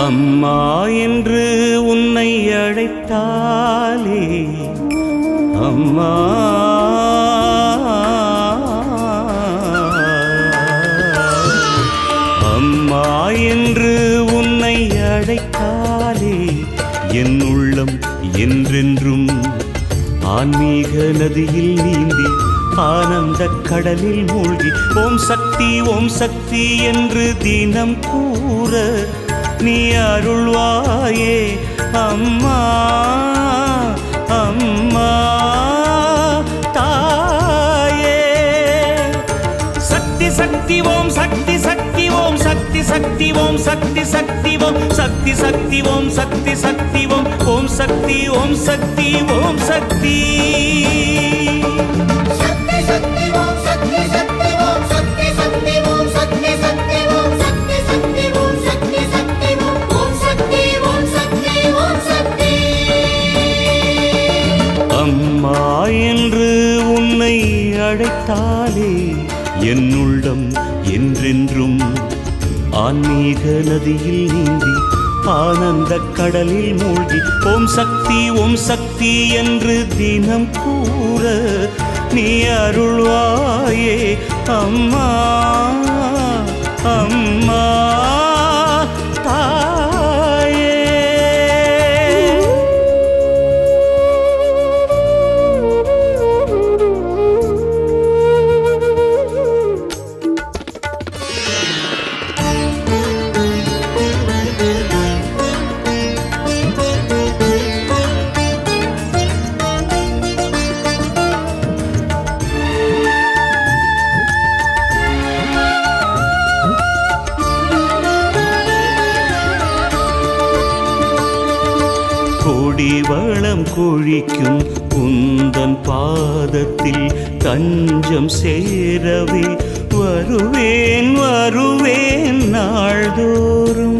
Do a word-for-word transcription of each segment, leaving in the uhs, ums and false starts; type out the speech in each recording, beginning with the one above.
அம்மா என்று உன்னை அழைத்தாலே அம்மா அம்மா என்று உன்னை அழைத்தாலே என் உள்ளம் என்றென்றும் ஆன்மீக நதியில் நீந்தி ஆனந்த கடலில் மூழ்கி ஓம் சக்தி ஓம் சக்தி என்று தினம் கூற நீ அருள்வாயே அம்மா அம்மா தாயே. சக்தி சக்தி ஓம் சக்தி சக்தி ஓம் சக்தி சக்தி ஓம் சக்தி சக்தி ஓம் சக்தி சக்தி ஓம் சக்தி சக்தி ஓம் ஓம் சக்தி ஓம் சக்தி ஓம் சக்தி. அம்மா என்று உன்னை அழைத்தாலே என் உள்ளம் என்றென்றும் ஆன்மீக நதியில் நீந்தி ஆனந்த கடலில் மூழ்கி ஓம் சக்தி ஓம் சக்தி என்று தினம் கூற நீ அருள்வாயே அம்மா அம்மா தாயே. கோடி வளம் கொழிக்கும் உந்தன் பாதத்தில் தஞ்சம் சேரவே வருவேன் வருவேன் நாள்தோறும்.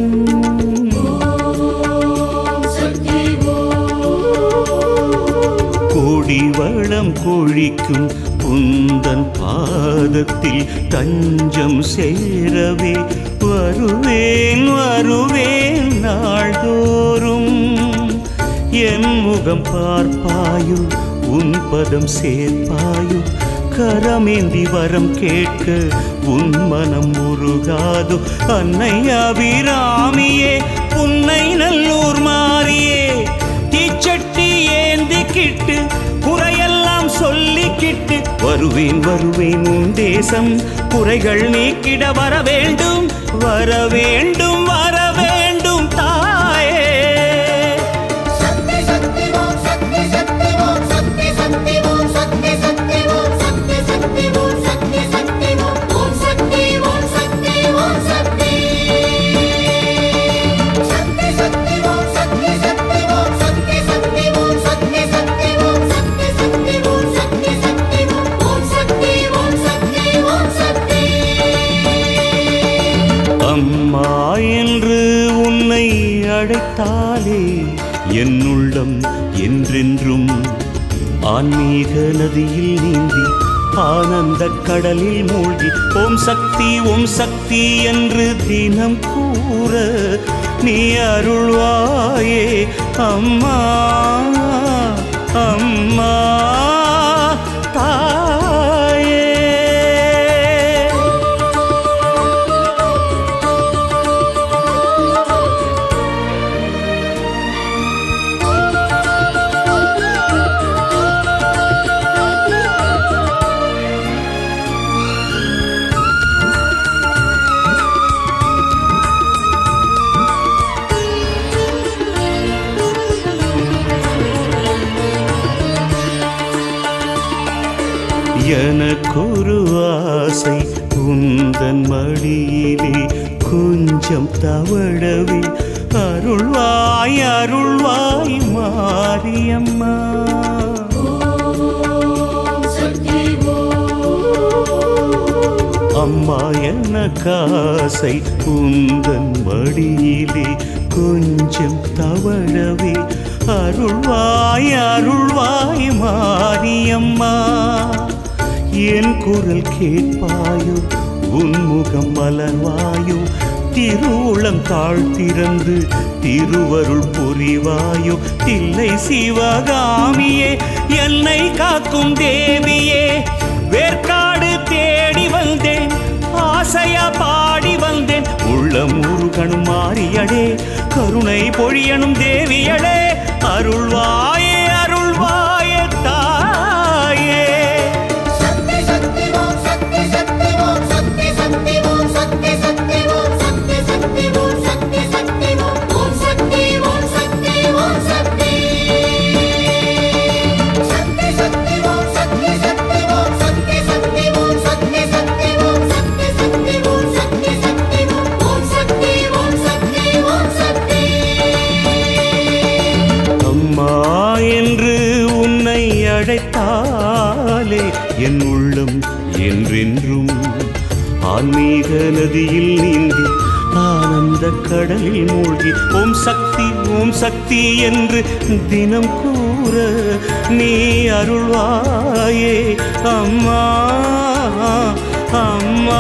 கோடி வளம் கொழிக்கும் உந்தன் பாதத்தில் தஞ்சம் சேரவே வருவேன் வருவேன் நாள்தோறும். என் முகம் பார்ப்பாயோ உன் பதம் சேர்ப்பாயோ கரமேந்தி வரம் கேட்க உன் மனம் உருகாதோ. அன்னை அபிராமியே புன்னை நல்லூர் மாறியே தீச்சட்டி ஏந்திக்கிட்டு குறையெல்லாம் சொல்லிக்கிட்டு வருவேன் வருவேன் உன் தேசம் குறைகள் நீக்கிட வர வேண்டும் வர வேண்டும் வர வேண்டும் தாயே. அம்மா என்று உன்னை அழைத்தாலே என் உள்ளம் என்றென்றும் ஆன்மீக நதியில் நீந்தி ஆனந்த கடலில் மூழ்கி ஓம் சக்தி ஓம் சக்தி என்று தினம் கூற நீ அருள்வாயே அம்மா அம்மா தாயே. எனக்கொரு ஆசை உந்தன் மடியிலே கொஞ்சம் தவழவே அருள்வாய் அருள்வாய் மாரியம்மா. அம்மா எனக்காசை உந்தன் மடியிலே கொஞ்சம் தவழவே அருள்வாய் அருள்வாய் மாரியம்மா. என் குரல் கேட்பாயோ உன் முகம் மலர்வாயோ திருவுளம் தாழ்த்திறந்து திருவருள் புரிவாயோ தில்லை சிவகாமியே என்னை காக்கும் தேவியே வேர்க்காடு தேடி வந்தேன் ஆசையா பாடி வந்தேன் உள்ளம் முருகனும் மாறியடே கருணை பொழியனும் தேவியடே அருள்வாயே அருள்வாயே தாயே சக்தி சக்தி ஓம் சக்தி சக்தி ஓம் சக்தி சக்தி ஓம் சக்தி சக்தி ஓம் சக்தி சக்தி ஓம் சக்தி சக்தி ஓம் ஓம் சக்தி ஓம் சக்தி ஓம் சக்தி சக்தி சக்தி ஓம் சக்தி சக்தி ஓம் சக்தி சக்தி ஓம் சக்தி சக்தி ஓம் சக்தி சக்தி ஓம் சக்தி சக்தி ஓம் ஓம் சக்தி ஓம் சக்தி ஓம் சக்தி அம்மா என்று உன்னை அழைத்தாலே என் உள்ளம் என்றென்றும் ஆன்மீக நதியில் நீந்தி ஆனந்த கடலில் மூழ்கி ஓம் சக்தி ஓம் சக்தி என்று தினம் கூற நீ அருள்வாயே அம்மா அம்மா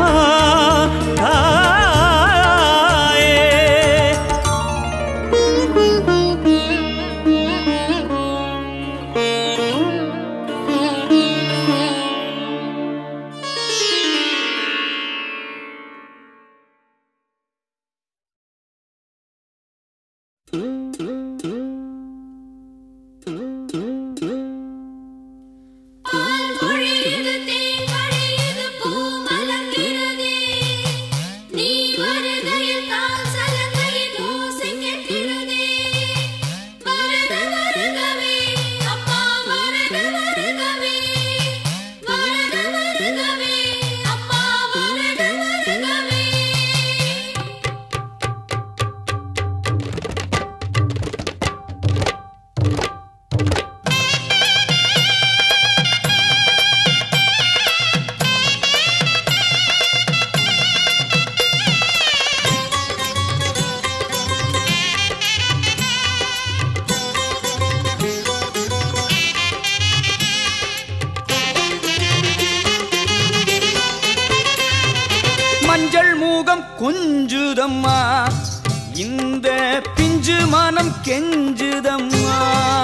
மஞ்சள் மூகம் கொஞ்சுதம்மா இந்த பிஞ்சு மனம் கெஞ்சுதம்மா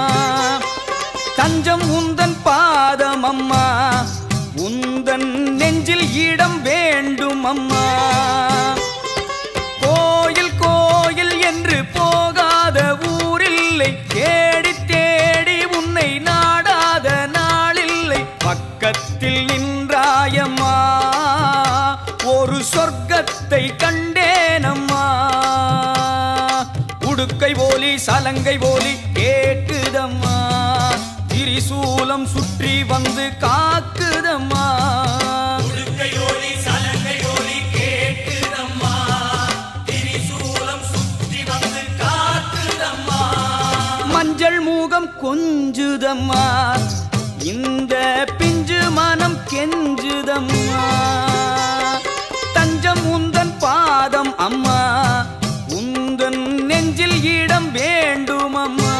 தஞ்சம் உந்தன் பாதம் அம்மா உந்தன் நெஞ்சில் இடம் வேண்டும் அம்மா கோயில் கோயில் என்று போகாத ஊரில்லை தேடி தேடி உன்னை நாடாத நாளில்லை பக்கத்தில் நின்றாயம்மா ஒரு சொர்க்கத்தை கண்டேனம்மா உடுக்கை போலி சலங்கை போலி கேட்டுதம்மா திரிசூலம் சுற்றி வந்து காக்குதம்மா உடுக்கை போலி சலங்கை போலி கேட்டுதம்மா திரிசூலம் சுற்றி வந்து காக்குதம்மா மஞ்சள் மூகம் கொஞ்சுதம்மா இந்த பிஞ்சு மனம் கெஞ்சுதம்மா தஞ்சம் உந்தன் பாதம் அம்மா உந்தன் நெஞ்சில் இடம் வேண்டும் அம்மா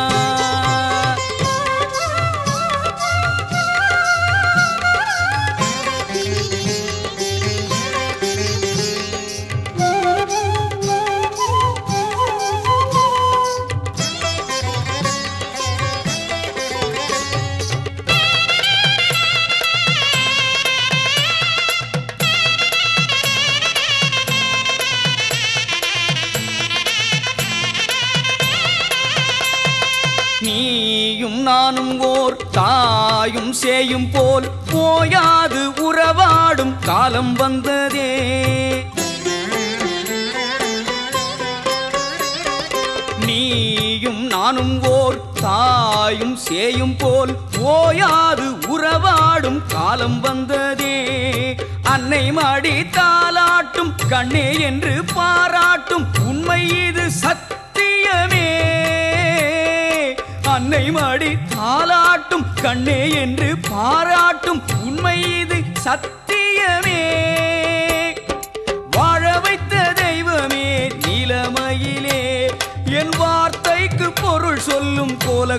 நீயும் நானும் ஓர் தாயும் சேயும் போல் போயாது உறவாடும் காலம் வந்ததே நீயும் நானும் ஓர் தாயும் சேயும் போல் போயாது உறவாடும் காலம் வந்ததே அன்னை மடி தாலாட்டும் கண்ணே என்று பாராட்டும் உண்மை இது சத்தியமே அன்னை மடி தாலாட்டும் கண்ணே என்று பாராட்டும் உண்மை இது சத்தியமே வாழ வைத்த தெய்வமே நிலமையிலே என் வார்த்தைக்கு பொருள் சொல்லும்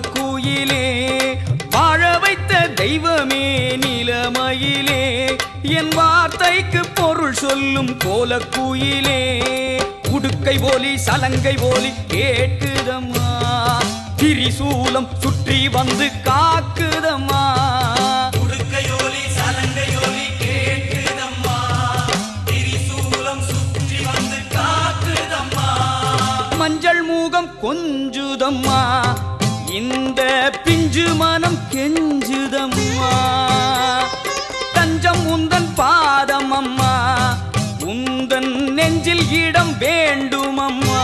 கோலக்குயிலே வாழ வைத்த தெய்வமே நிலமையிலே என் வார்த்தைக்கு பொருள் சொல்லும் கோலக்குயிலே உடுக்கை ஒலி சலங்கை ஒலி கேட்குதம்மா திரிசூலம் சுற்றி வந்து காக்குதம்மா உடுக்கை ஒலி சலங்கை ஒலி கேட்குதம்மா திரிசூலம் சுற்றி வந்து காக்குதம்மா மஞ்சள் மூகம் கொஞ்சுதம்மா இந்த பிஞ்சு மனம் கெஞ்சுதம்மா தஞ்சம் உந்தன் பாதம் அம்மா உந்தன் நெஞ்சில் இடம் வேண்டும் அம்மா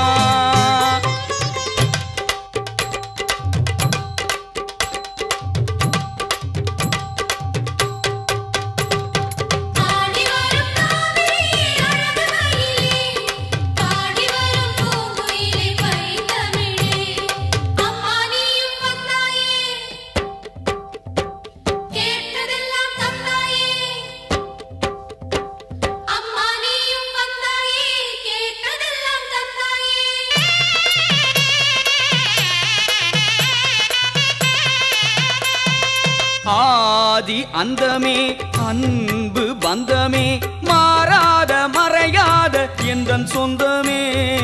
ஆதி அந்தமே அன்பு பந்தமே மாறாத மறையாத எந்தன் சொந்தமே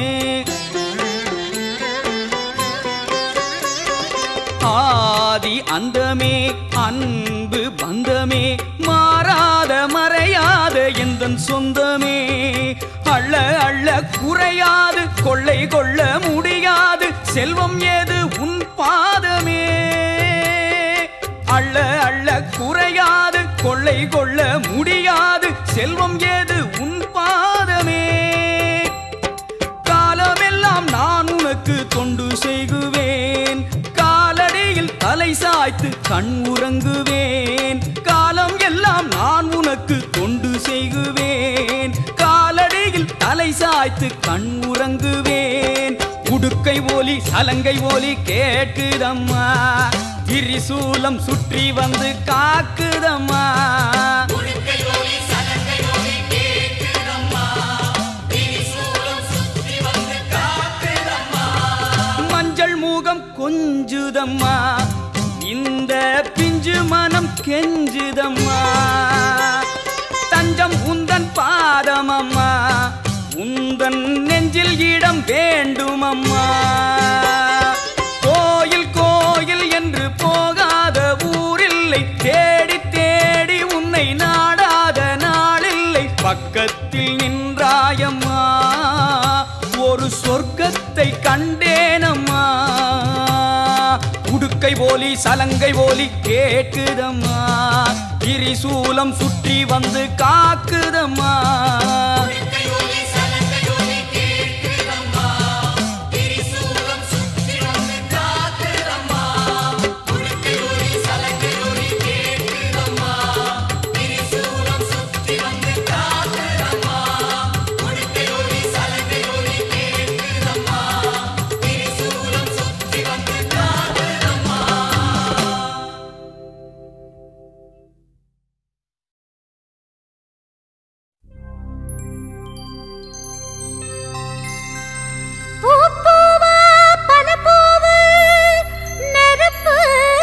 ஆதி அந்தமே அன்பு பந்தமே மாறாத மறையாத எந்தன் சொந்தமே அள்ள அள்ள குறையாது கொள்ளை கொள்ள முடியாது செல்வம் ஏது உன் பாதமே அள்ள அள்ள குறையாது கொள்ளை கொள்ள முடியாது செல்வம் ஏது உன் பாதமே காலமெல்லாம் நான் உனக்கு தொண்டு செய்குவேன் காலடியில் தலை சாய்த்து கண் உறங்குவேன் காலம் எல்லாம் நான் உனக்கு தொண்டு செய்குவேன் காலடியில் தலை சாய்த்து கண் உறங்குவேன் உடுக்கை ஒலி சலங்கை ஒலி கேட்குதம்மா திரிசூலம் சுற்றி வந்து காக்குதம்மா உடுக்கை ஒலி சலங்கை ஒலி கேட்குதம்மா திரிசூலம் சுற்றி வந்து காக்குதம்மா மஞ்சள் மூகம் கொஞ்சுதம்மா இந்த பிஞ்சு மனம் கெஞ்சுதம்மா தஞ்சம் உந்தன் பாதம் அம்மா உந்தன் நெஞ்சில் இடம் வேண்டும் அம்மா கோயில் கோயில் என்று போகாத ஊரில்லை தேடி தேடி உன்னை நாடாத நாளில்லை பக்கத்தில் நின்றாயம்மா ஒரு சொர்க்கத்தை கண்டேனம்மா உடுக்கை ஒலி சலங்கை ஒலி கேட்குதம்மா திரிசூலம் சுற்றி வந்து காக்குதம்மா உடுக்கை ஒலி சலங்கை ஒலி கேட்குதம்மா திரிசூலம் சுற்றி வந்து காக்குதம்மா உடுக்கை ஒலி சலங்கை ஒலி கேட்குதம்மா திரிசூலம் சுற்றி வந்து காக்குதம்மா உடுக்கை ஒலி சலங்கை ஒலி கேட்குதம்மா திரிசூலம் சுற்றி வந்து காக்குதம்மா பூப்பூவா பனப்பூவு நெருப்பு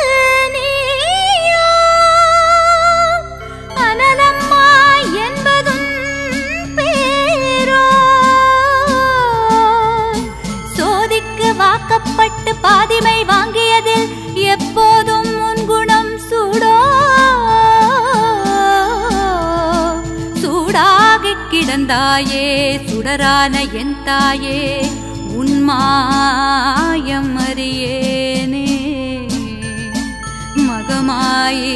நீயோ அனலம்மா என்பதும் பேரோ சோதிக்கு வாக்கப்பட்டு பாதிமை வாங்கியதில் எப்போதும் உன் குணம் சூடோ சூடாகிக் கிடந்தாயே சுடரான என் தாயே உன்மாயம் அறியேனே மகமாயே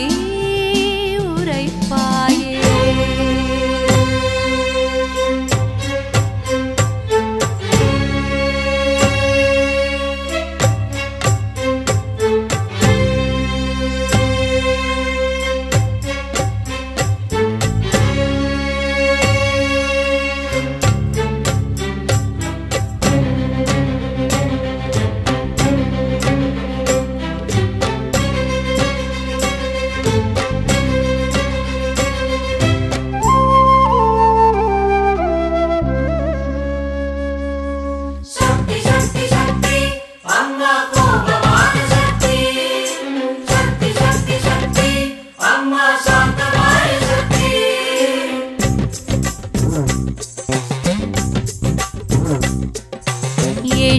உரைப்பாயே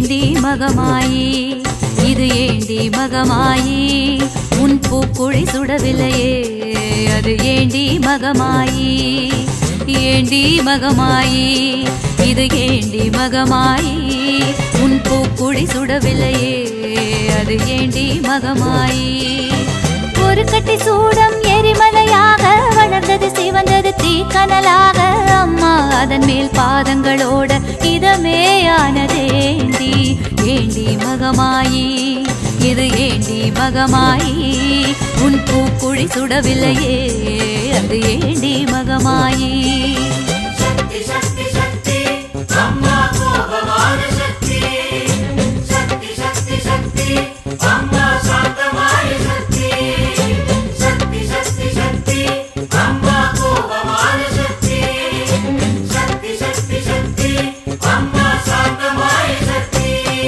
ஏண்டி மகமாயி இது ஏண்டி மகமாயி உன் பூக்குழி சுடவில்லையே அது ஏண்டி மகமாயி ஏண்டி மகமாயி இது ஏண்டி மகமாயி உன் பூக்குழி சுடவில்லையே அது ஏண்டி மகமாயி ஒரு கட்டி சூடம் எரிமலையாக வளர்ந்தது சிவந்தது தீக்கனலாக அம்மா அதன் மேல் பாதங்களோட இதமே ஆனதேண்டி ஏண்டி மகமாயி இது ஏண்டி மகமாயி உன் பூக்குழி சுடவில்லையே அது ஏண்டி மகமாயி சக்தி சக்தி சக்தி அம்மா கோபமான சக்தி சக்தி சக்தி சக்தி அம்மா சாந்தமாய சக்தி சக்தி சக்தி சக்தி அம்மா கோபமான சக்தி சக்தி சக்தி சக்தி அம்மா சாந்தமாய சக்தி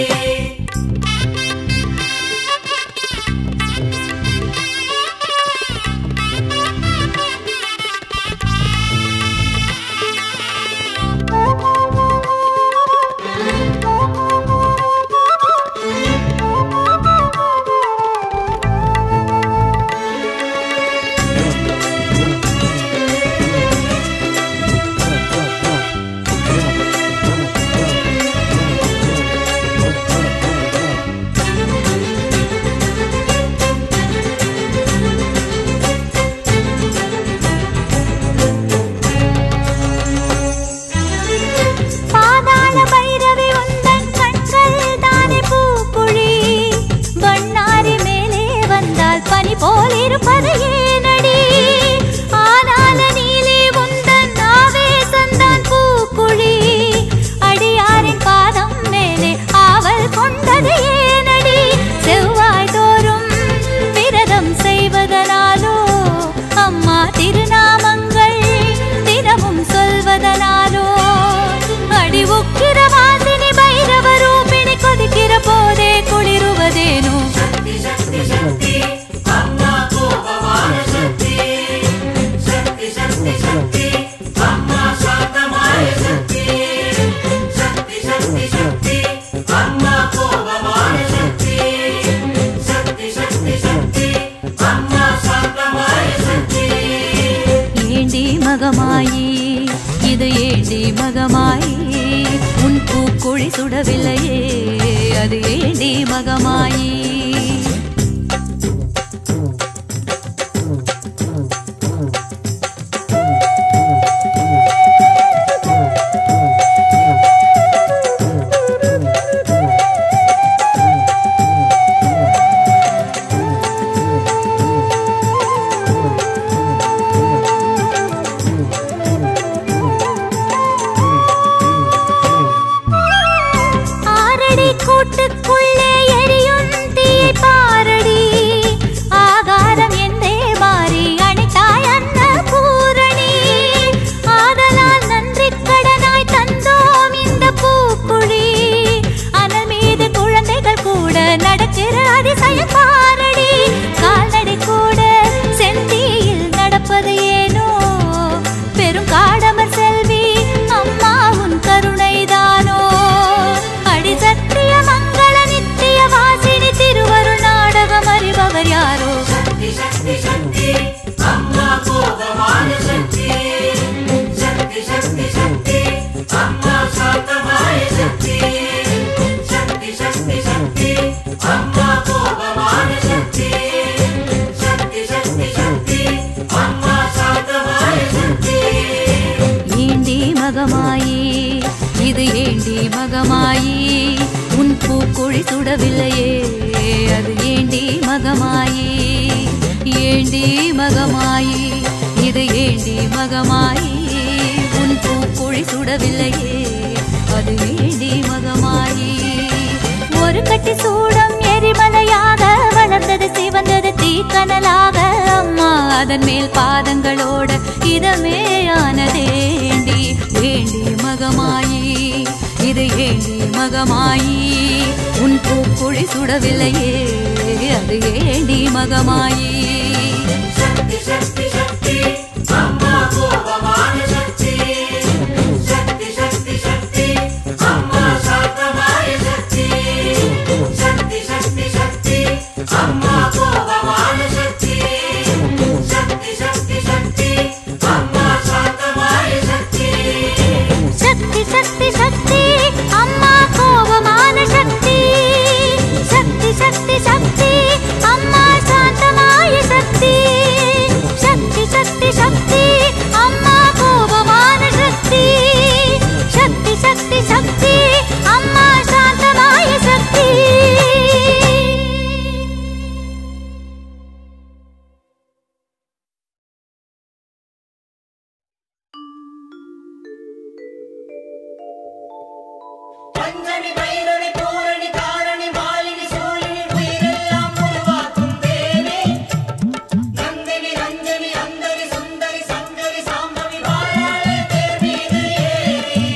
மகமாயி இது ஏண்டி மகமாயி உன் பூக்குழி சுடவில்லையே அது ஏண்டி மகமாயி கூட்டுக்குள்ளே எரியும் தீயை பாரடி ஆகாரம் என்றே மாறி அணைத்தாய் அன்ன பூரணி ஆதலால் நன்றி கடனாய் தந்தோம் இந்த பூக்குழி அனல் மீது குழந்தைகள் கூட நடக்கிற அதிசய பாரடி கால்நடை கூட செந்தியில் நடப்பது ஏனோ பெரும் காடமர் செல்வி அம்மா உன் கருணைதானோ அடி சத்திய மங்கள நித்திய வாசினி திருவருள் நாடகம் அறிபவர் யாரோ சக்தி சக்தி சக்தி அம்மா கோபமான சக்தி சக்தி சக்தி சக்தி அம்மா சாந்தமாய சக்தி சக்தி சக்தி சக்தி அம்மா கோபமான சக்தி சக்தி சக்தி சக்தி அம்மா சாந்தமாய சக்தி ஏண்டி மகமாயி இது ஏண்டி மகமாயி உன் பூக்குழி சுடவில்லையே அது ஏண்டி மகமாயி ஏண்டி மகமாயி இது ஏண்டி மகமாயி உன் பூக்குழி சுடவில்லையே அது ஏண்டி மகமாயி ஒரு கட்டி சூடம் எரிமலையாக வளர்ந்தது சிவந்தது தீக்கனலாக அம்மா அதன் மேல் பாதங்களோட இதமே ஆனதேண்டி ஏண்டி மகமாயி இது ஏண்டி மகமாயி உன் பூக்குழி சுடவில்லையே அது ஏண்டி மகமாயி சக்தி சக்தி சக்தி அம்மா கோபமான சக்தி சக்தி சக்தி சக்தி அம்மா சாந்தமாய சக்தி சக்தி சக்தி அம்மா கோபமான சக்தி சக்தி சக்தி சக்தி அம்மா சாந்தமாய சக்தி சக்தி சக்தி சக்தி அம்மா கோபமான சக்தி சக்தி சக்தி சக்தி அம்மா சாந்தமாய சக்தி பஞ்சமி பைரவி பூரணி தாரணி மாலினி சூலினி உயிரெல்லாம் உருவாக்கும் தேவி நந்தினி ரஞ்சனி அந்தரி சுந்தரி சங்கரி சாம்பவி வாழாளே தேர் மீது ஏறி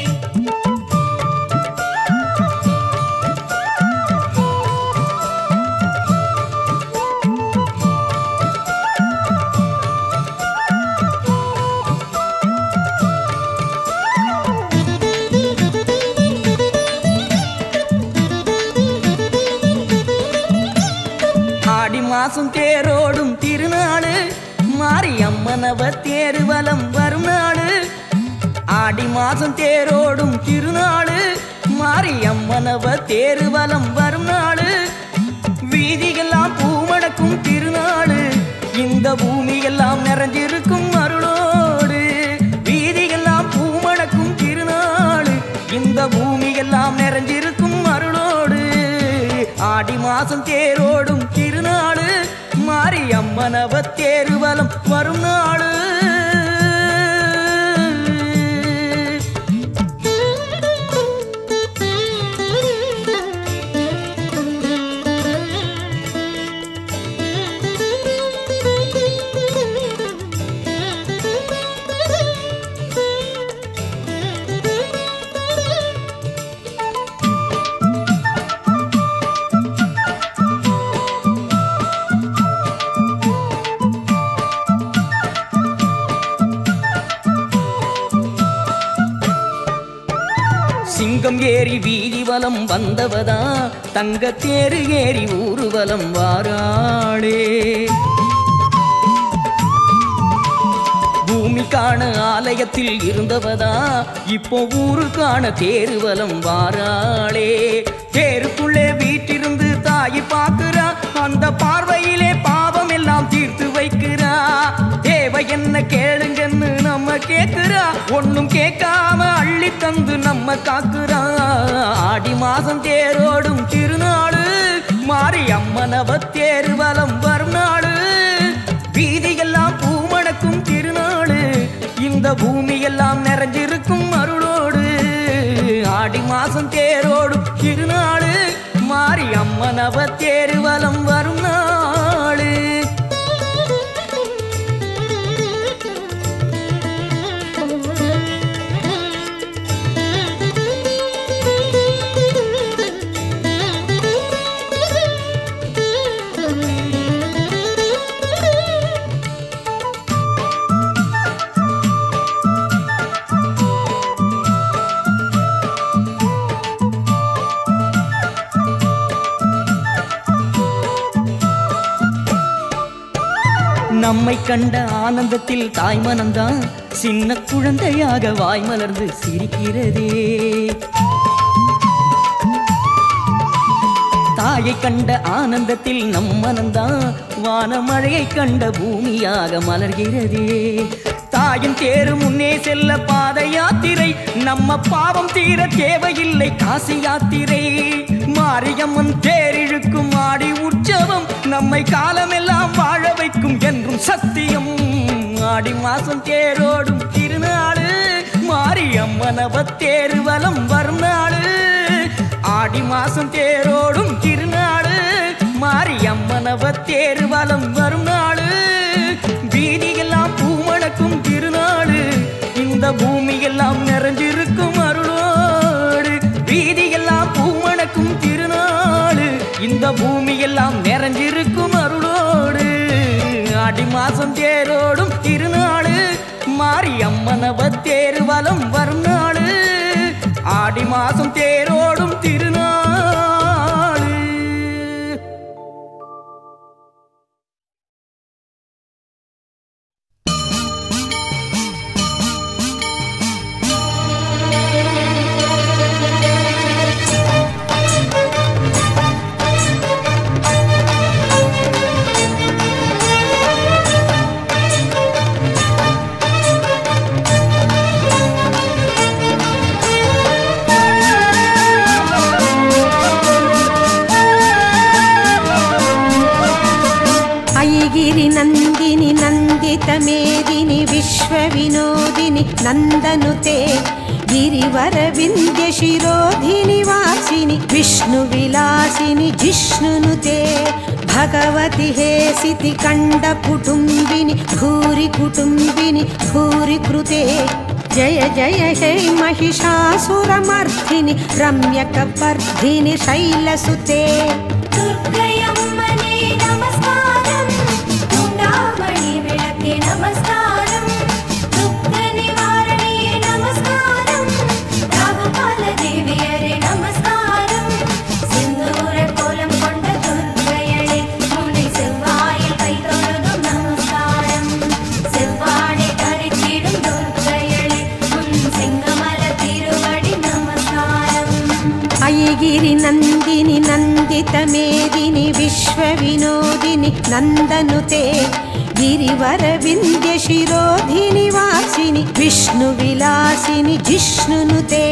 ஆடி மாசம் தேரோடும் திருநாளு மாரியம்மனவ தேருவலம் வரும் நாடு ஆடி மாசம் தேரோடும் திருநாளு மாரியம்மனவ தேருவலம் வரும் நாடு வீதியெல்லாம் பூமடக்கும் திருநாளு இந்த பூமியெல்லாம் நிறைஞ்சிருக்கும் அருளோடு வீதியெல்லாம் பூமடக்கும் திருநாளு இந்த பூமியெல்லாம் நிறைஞ்சிருக்கும் அருளோடு ஆடி மாசம் தேரோடும் திருநாளு மாரியம்மனவ தேருவலம் வரும் நாடு சிங்கம் ஏறி வீதி வலம் வந்தவதா தங்க தேரு ஏறி ஊர்வலம் வாராளே பூமி காண ஆலயத்தில் இருந்தவதா இப்போ ஊரு காண தேருவலம் வாராளே தேருக்குள்ளே வீட்டிருந்து தாயி பார்க்கிறா அந்த பார்வையிலே பாவம் எல்லாம் தீர்த்து வைக்கிறா தேவை என்ன கேளுங்கன்னு நம்ம கேட்கிறா ஒன்னும் கேட்காம அள்ளி தந்து நம்ம காக்குறா ஆடி மாசம் தேரோடும் திருநாளு மாரியம்மனவ தேருவலம் வரும் நாடு வீதியெல்லாம் பூமணக்கும் திருநாளு இந்த பூமியெல்லாம் நிறைஞ்சிருக்கும் அருளோடு ஆடி மாசம் தேரோடும் திருநாளு மாரியம்மனவ தேருவலம் வரும் நாடு நம்மை கண்ட ஆனந்தத்தில் தாய் மனம்தான் சின்ன குழந்தையாக வாய் மலர்ந்து சிரிக்கிறதே தாயை கண்ட ஆனந்தத்தில் நம் மனம்தான் வானமழையை கண்ட பூமியாக மலர்கிறதே தாயின் தேரு முன்னே செல்ல பாத யாத்திரை நம்ம பாவம் தீர தேவையில்லை காசி யாத்திரை மாரியம்மன் தேரிழுக்கும் ஆடி உற்சவம் நம்மை காலமெல்லாம் வாழ வைக்கும் என்றும் சத்தியம் ஆடி மாசம் தேரோடும் திருநாளு மாரியம்மனவ தேருவலம் வரும் நாடு ஆடி மாசம் தேரோடும் திருநாடு மாரியம்மனவ தேருவலம் வரும் நாடு வீதியெல்லாம் பூமணக்கும் திருநாடு இந்த பூமியெல்லாம் நிறைஞ்சிருக்கும் அருளோடு வீதியெல்லாம் பூமணக்கும் திருநாடு இந்த பூமியெல்லாம் நிறைஞ்சிருக்கும் அருளோடு ஆடி மாசம் தேரோடும் திருநாடு மாரியம்மனவ தேருவலம் வரும் நாடு ஆடி மாசம் தேரோடும் திருநாடு मेदिनि विश्वविनोदिनि नन्दनुते गिरिवरविन्द्य शिरोधिनि वासिनि विष्णुविलासिनि जिष्णुनुते भगवति हेसिति कण्डकुटुम्बिनि भूरि कुटुम्बिनि भूरि कृते जय जय हे महिषासुरमर्दिनि रम्यकपर्दिनि शैलसुते दुर्गयम्मने नमस्कारं गुण्डामणि विळके नमस्कारं दुःखनिवारणे नमस्कारं राहुकालदेवियरे नमस्कारं सिन्दूरकोलं कोण्ड दुर्गयळे मुनै सेव्वायिल कை தொழுதும் நமஸ்காரம் செவ்வாடை கரிச்சிடும் दुर्गयळे உன் செங்கமல திருவடி நமஸ்காரம் ऐगिरि नन्दिनि नन्दित मेदिनि विश्वविनोदिनि नन्दनुते गिरिवरविन्द्य शिरोधिनि वासिनि विष्णुविलासिनि जिष्णुनुते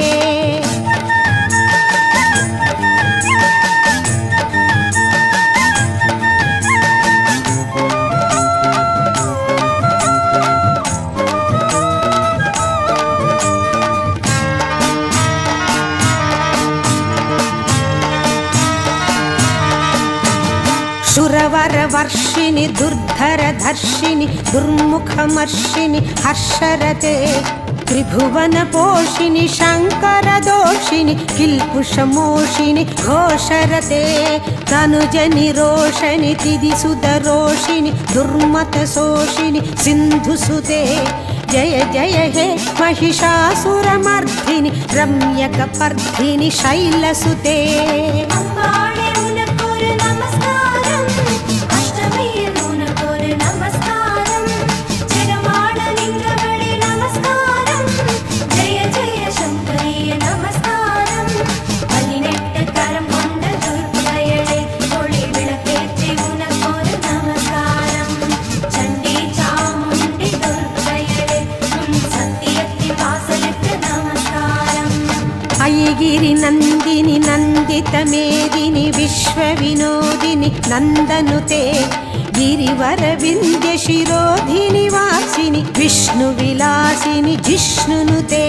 सुरवरवर्षिणि दुर्धरधर्षिणि दुर्मुखमर्षिणि हर्षरते त्रिभुवनपोषिणि शङ्करदोषिणि किल्पुषमोषिणि घोषरते तनुजनिरोषिणि तिदिसुदरोषिणि दुर्मतशोषिणि सिन्धुसुते जय जय हे महिषासुरमर्दिनि रम्यकपर्दिनि शैलसुते அம்பாளே உனக்கொரு நமஸ்காரம் அஷ்டமியில் உனக்கொரு நமஸ்காரம் ஜெகமாள நின்றவளே நமஸ்காரம் ஜெய ஜெய சங்கரியே நமஸ்காரம் பதினெட்டு கரம் கொண்ட துர்க்கையளே ஒளி விளக்கேற்றி உனக்கொரு நமஸ்காரம் சண்டி சாமுண்டி துர்க்கையளே உன் சத்தியத்தின் வாசலுக்கு நமஸ்காரம் ऐगिरि नन्दिनि नन्दित मेदिनि विश्वविनोदिनि नन्दनुते गिरिवरविन्द्य शिरोधिनि वासिनि विष्णुविलासिनि जिष्णुनुते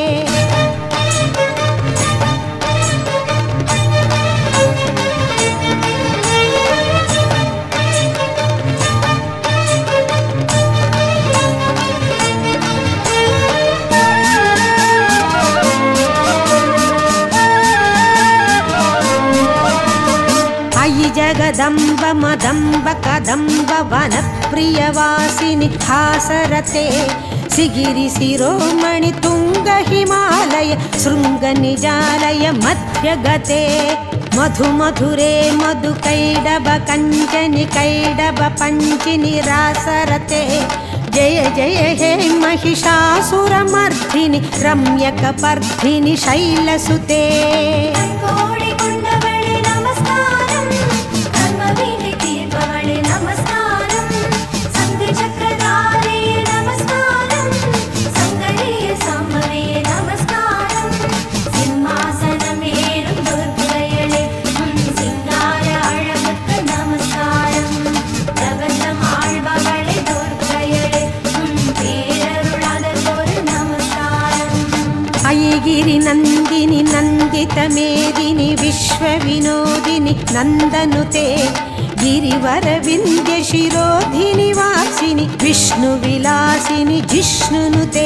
अयि जगदम्ब मदम्ब कदम्ब वनप्रियवासिनि हासरते सिगिरि शिरोमणि तुङ्ग हिमालय शृङ्गनिजालय मध्यगते मधु मधुरे मधु कैडब कञ्जनि कैडब पञ्चिनि रासरते जय जय हे महिषासुरमर्दिनि रम्यकपर्दिनि शैलसुते கோடி கொண்டவளே நமஸ்காரம் கர்மவினை தீர்ப்பவளே நமஸ்காரம் சங்கு சக்கரதாரியே நமஸ்காரம் சங்கரியே சாம்பவியே நமஸ்காரம் சிம்மாசனமேறும் துர்க்கையளே உன் சிங்கார அழகுக்கு நமஸ்காரம் பிரபந்தம் ஆழ்பவளே துர்க்கையளே உன் பேரருளாதற்கொரு நமஸ்காரம் ऐगिरि नन्दिनि नन्दित मेदिनि विश्वविनोदिनि नन्दनुते गिरिवरविन्द्य शिरोधिनि वासिनि विष्णुविलासिनि जिष्णुनुते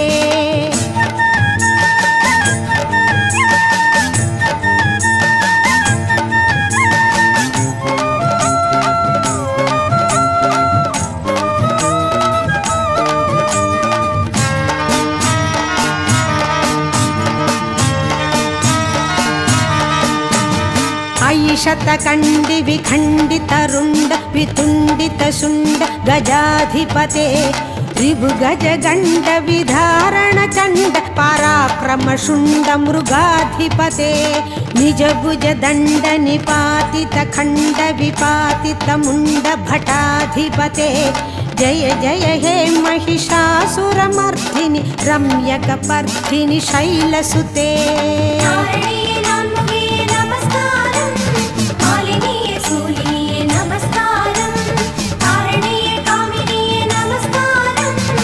शतकण्डि विखण्डितरुण्ड वितुण्डितशुण्ड गजाधिपते ऋभुगजगण्ड विधारणचण्ड पराक्रमशुण्ड मृगाधिपते निजभुजदण्ड निपातित खण्ड विपातित मुण्ड भटाधिपते जय जय हे महिषासुरमर्दिनि रम्यकपर्दिनि शैलसुते நமஸ்காரம்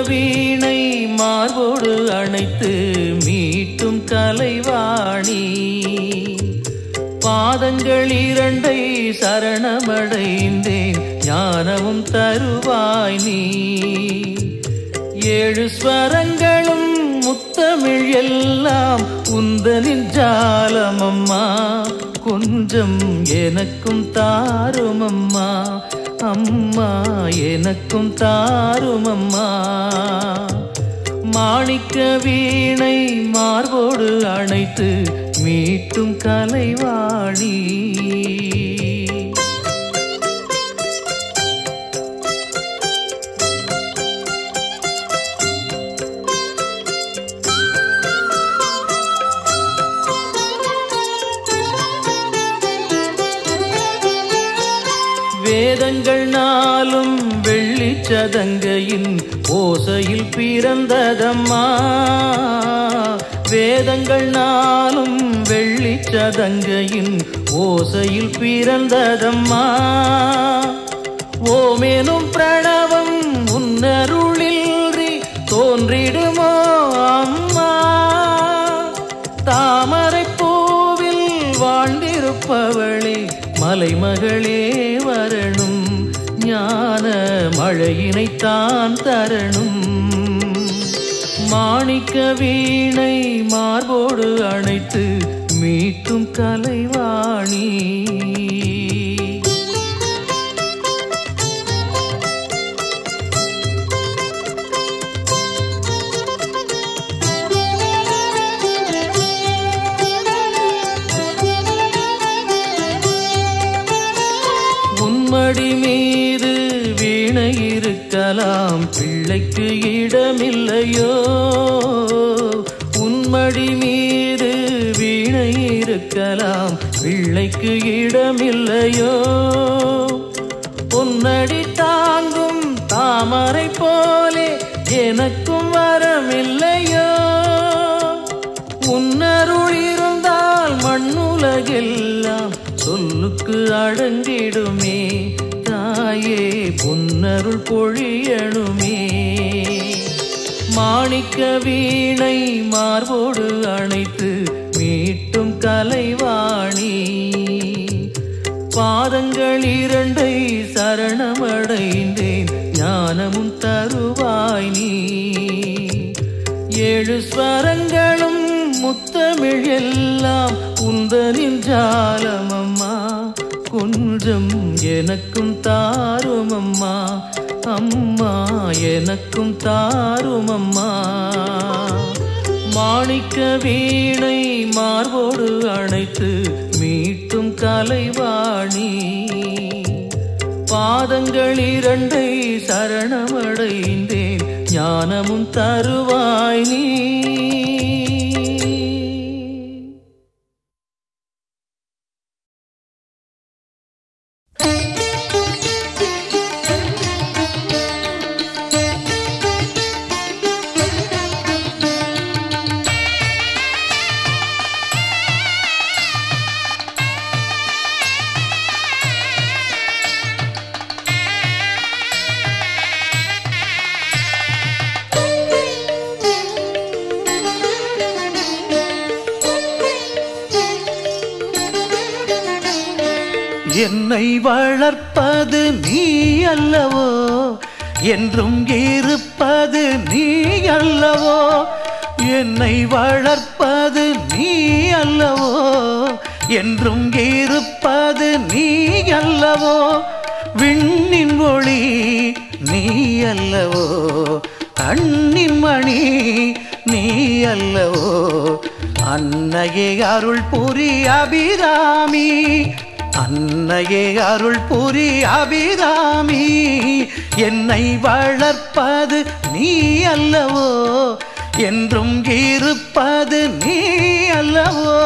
வீணை மார்போடு அணைத்து மீட்டும் கலைவாணி பாதங்கள் இரண்டை சரணமடைந்தேன் ஞானமும் தருவாய் நீ ஏழு ஸ்வரங்களும் முத்தமிழ் எல்லாம் உந்தனின் ஜாலமம்மா கொஞ்சம் எனக்கும் தாருமம்மா அம்மா எனக்கும் தாருமம்மா மாணிக்க வீணை மார்போடு அணைத்து மீட்டும் கலைவாணி வேதங்கள் நாளும் வெள்ளி சதங்கையின் ஓசையில் பிறந்ததம்மா வேதங்கள் நாளும் வெள்ளி சதங்கையின் ஓசையில் பிறந்ததம்மா ஓமேனும் பிரணவம் உன்னருளில் தோன்றிடுமோ அம்மா தாமரை பூவில் வாழ்ந்திருப்பவளே மலைமகளே வரணும் ஞான மழையினைத்தான் தரணும் மாணிக்க வீணை மார்போடு அணைத்து மீட்டும் கலைவாணி மடி மீது வீணை இருக்கலாம் பிள்ளைக்கு இடமில்லையோ உன்மடி மீது வீணை இருக்கலாம் பிள்ளைக்கு இடமில்லையோ பொன்னடி தாங்கும் தாமரை போலே எனக்கும் வரமில்லையோ உன்னருள் இருந்தால் மண்ணுலகெல்லாம் சொல்லுக்கு அடங்கிடுமே தாயே பொன்னருள் பொழியணுமே மாணிக்க வீணை மார்போடு அணைத்து மீட்டும் கலைவாணி பாதங்கள் இரண்டை சரணமடைந்தேன் ஞானமும் தருவாய் நீ ஏழு ஸ்வரங்களும் முத்தமிழ் எல்லாம் உந்தனின் ஜாலமம்மா கொஞ்சம் எனக்கும் தாருமம்மா அம்மா எனக்கும் தாருமம்மா மாணிக்க வீணை மார்போடு அணைத்து மீட்டும் கலைவாணி பாதங்கள் இரண்டை சரணமடைந்தேன் ஞானமும் தருவாய் நீ என்னை வளர்ப்பது நீ அல்லவோ என்றும் இருப்பது நீ அல்லவோ என்னை வளர்ப்பது நீ அல்லவோ என்றும் இருப்பது நீ அல்லவோ விண்ணின் ஒளி நீ அல்லவோ கண்ணின் மணி நீ அல்லவோ அன்னையே அருள் புரி அபிராமி அன்னையே அருள் புரி அபிராமி என்னை வளர்ப்பது நீ அல்லவோ என்றும் இருப்பது நீ அல்லவோ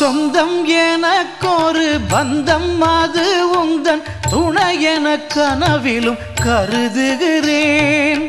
சொந்தம் எனக்கொரு பந்தம் அது உந்தன் துணை என கனவிலும் கருதுகிறேன்.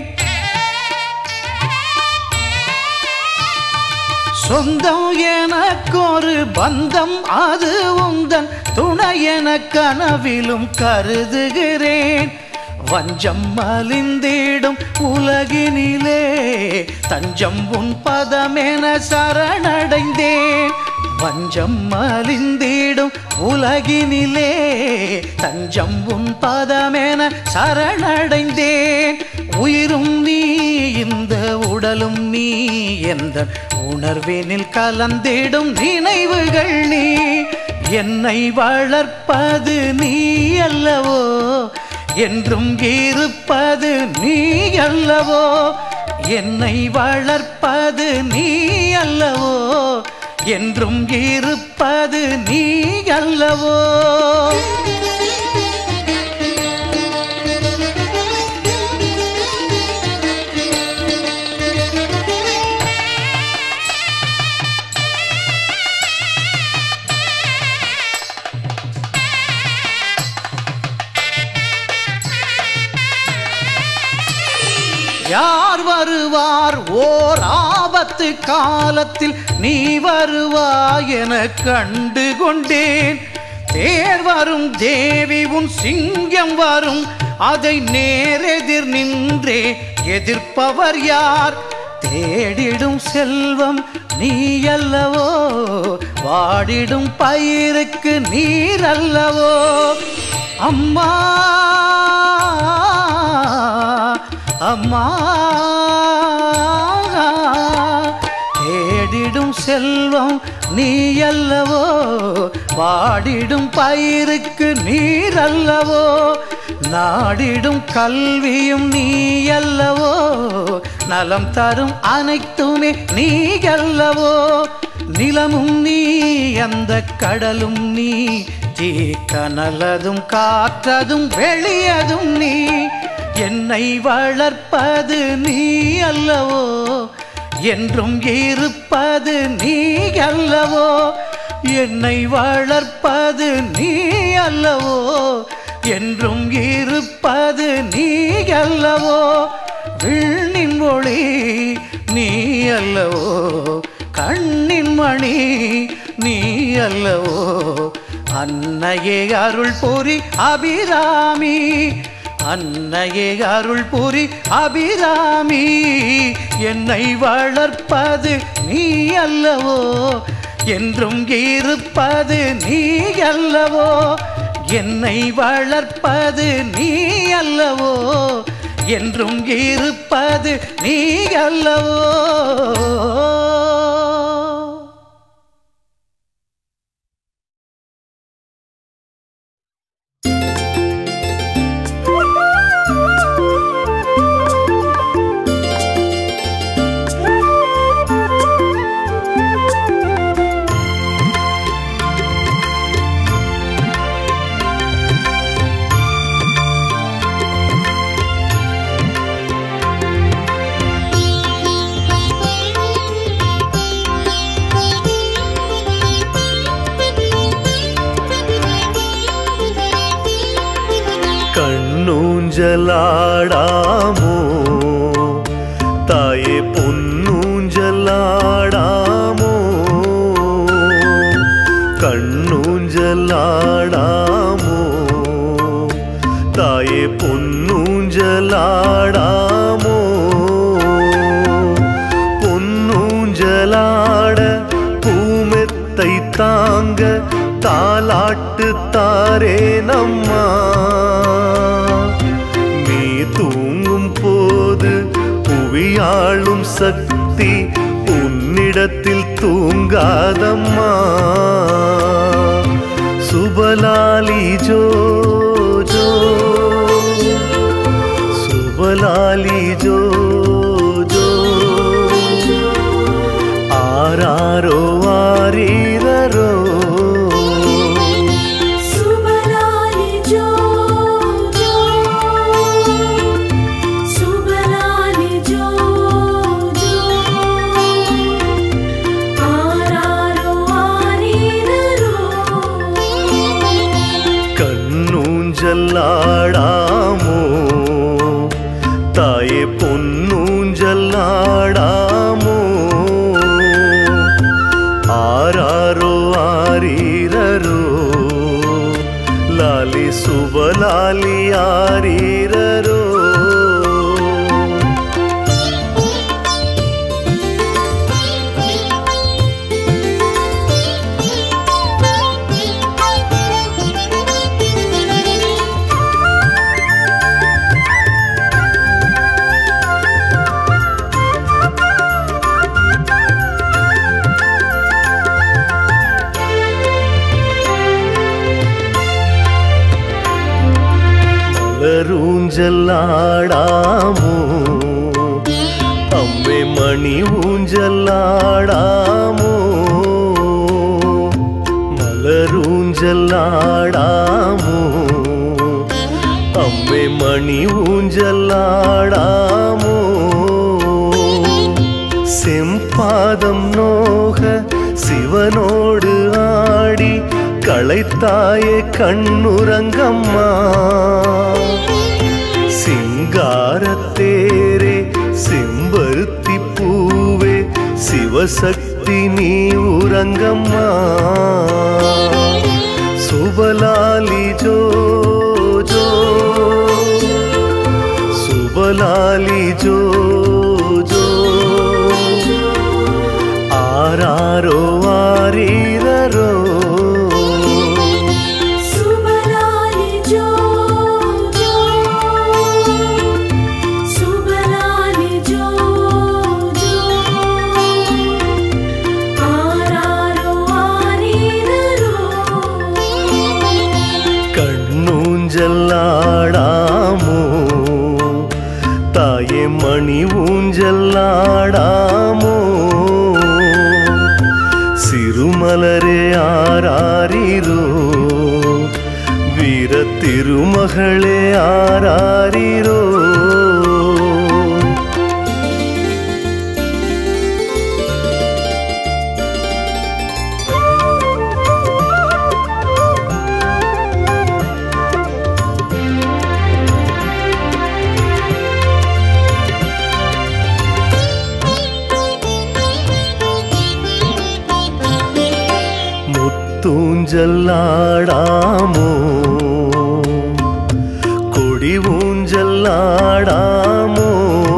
சொந்தம் எனக்கொரு பந்தம் அது உந்தன் துணை என கனவிலும் கருதுகிறேன். வஞ்சம் மலிந்திடும் உலகினிலே தஞ்சம் உன் பதமென சரணடைந்தேன். வஞ்சம் மலிந்திடும் உலகினிலே தஞ்சம் உன் பதமென சரணடைந்தேன். உயிரும் நீ இந்த உடலும் நீ எந்த உணர்வினில் கலந்திடும் நினைவுகள் நீ. என்னை வளர்ப்பது நீ அல்லவோ என்றும் இருப்பது நீ அல்லவோ. என்னை வளர்ப்பது நீ அல்லவோ என்றும் இருப்பது நீ அல்லவோ. யார் வருவார் ஓர் ஆபத்து காலத்தில் நீ வருவாய் என கண்டு கொண்டேன். தேர் வரும் தேவி உன் சிங்கம் வரும் அதை நேரெதிர் நின்றே எதிர்ப்பவர் யார். தேடிடும் செல்வம் நீ அல்லவோ வாடிடும் பயிருக்கு நீர் அல்லவோ. அம்மா அம்மா தேடிடும் செல்வம் நீ அல்லவோ வாடிடும் பயிருக்கு நீர் அல்லவோ. நாடிடும் கல்வியும் நீ அல்லவோ நலம் தரும் அனைத்துமே நீ அல்லவோ. நிலமும் நீ அந்த கடலும் நீ தீ கனலதும் காற்றதும் வெளியதும் நீ. என்னை வளர்ப்பது நீ அல்லவோ என்றும் இருப்பது நீ அல்லவோ. என்னை வளர்ப்பது நீ அல்லவோ என்றும் இருப்பது நீ அல்லவோ. விண்ணின் ஒளி நீ அல்லவோ கண்ணின் மணி நீ அல்லவோ. அன்னையே அருள் புரி அபிராமி அன்னையே அருள் புரி அபிராமி. என்னை வளர்ப்பது நீ அல்லவோ என்றும் இருப்பது நீ அல்லவோ. என்னை வளர்ப்பது நீ அல்லவோ என்றும் இருப்பது நீ அல்லவோ. கண்ணூஞ்சலாடாமோ தாயே பொன்னூஞ்சலாடாமோ. கண்ணூஞ்சலாடாமோ தாயே பொன்னூஞ்சலாடாமோ. பொன்னூஞ்சலாட பூமெத்தை தாங்க தாலாட்டு தாரே நம்மா. நீ தூங்கும் போது புவியாளும் சக்தி உன்னிடத்தில் தூங்காதம்மா. சுபலாலி ஜோ ஜோ சுபலாலி ஜோ ஜோ ஆராரோ ஆரீரரோ. Thank you. பொன்னூஞ்சல்லாடாமோ தாயே பொன்னூஞ்சல்லாடாமோ ஆராரோ ஆரீரரோ லாலி சுபலாலி ஆரீரரோ ஊஞ்சல்லாடாமோ அம்மே மணி ஊஞ்சல்லாடாமோ மலரூஞ்சல்லாடாமோ அம்மே மணி ஊஞ்சல்லாடாமோ செம்பாதம் நோக சிவனோடு ஆடி களைத்தாயே கண்ணுறங்கம்மா சிங்காரத்தேரே செம்பருத்தி பூவே சிவசக்தி நீ உறங்கம்மா சுபலாலி ஜோ ஜோ சுபலாலி ஜோ ஜோ ஆராரோ ஆரீரரோ ஊஞ்சல்லாடாமோ தாயே மணி ஊஞ்சல்லாடாமோ சிறுமலரே ஆராரீரோ வீர திருமகளே ஆராரீரோ ஊஞ்சல்லாடாமோ கொடி ஊஞ்சல்லாடாமோ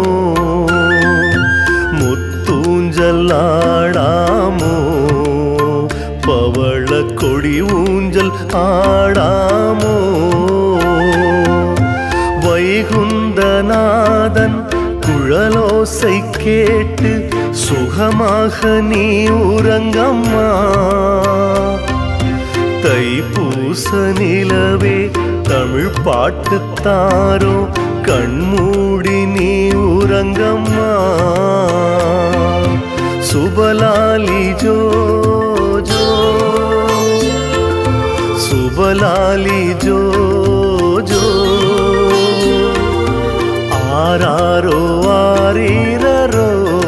முத்தூஞ்சல்லாடாமோ பவள கொடி ஊஞ்சல் ஆடாமோ வைகுந்தநாதன் குழலோசை கேட்டு சுகமாக நீ உறங்கம்மா தைப்பூச நிலவே தமிழ் பாட்டுத்தாரோ கண்மூடி நீ உறங்கம்மா சுபலாலி ஜோ ஜோ சுபலாலி ஜோ ஜோ ஆராரோ ஆரீரரோ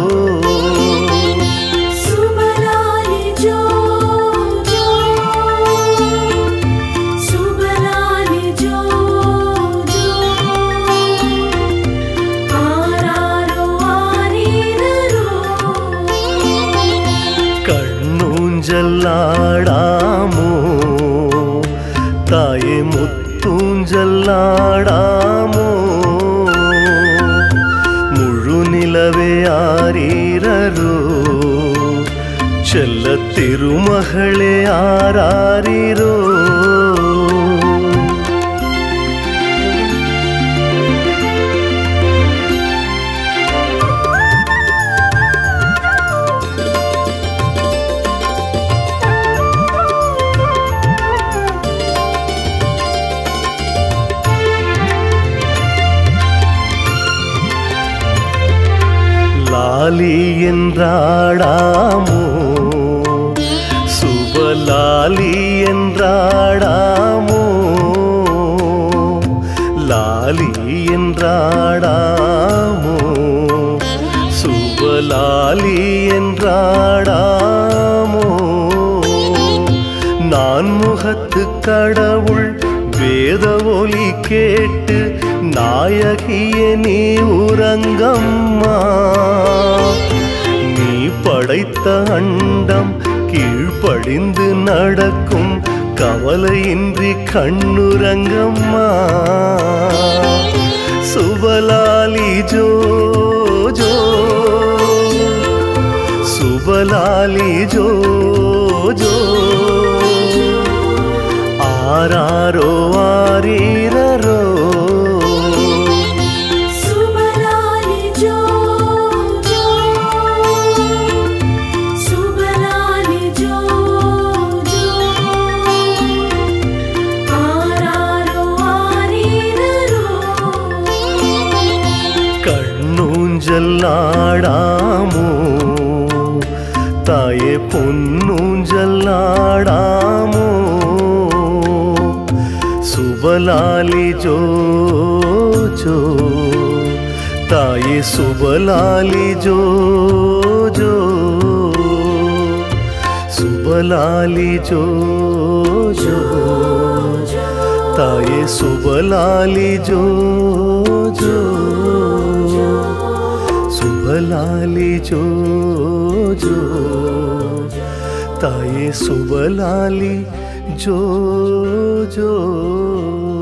ஊஞ்சல்லாடாமோ தாயே முத்தூஞ்சல்லாடாமோ முழு நிலவே ஆரீரரோ செல்ல திருமகளே ஆராரீரோ லாலி என்றாடாமோ சுபலாலி என்றாடாமோ லாலி என்றாடாமோ சுபலாலி என்றாடாமோ நான் முகத்து கடவுள் வேத ஒலி கேட்டு நாயகியே நீ உறங்கம்மா. நீ படைத்த அண்டம் கீழ்ப்படிந்து நடக்கும் கவலையின்றி கண்ணுறங்கம்மா. சுபலாலி ஜோ ஜோ சுபலாலி ஜோ ஜோ ஆராரோ ஆரீரரோ சுபலாலி ஜோ ஜோ சுபலாலி ஜோ ஜோ ஆராரோ ஆரீரரோ கண்ணூஞ்சல்லாடாமோ தாயே பொன்னூஞ்சல்லாடாமோ. சுபலாலி ஜோ ஜோ தாயே சுபலாலி ஜோ ஜோ சுபலாலி ஜோ ஜோ தாயே சுபலாலி ஜோ ஜோ சுபலாலி ஜோ ஜோ தாயே சுபலாலி ஜோ ஜோ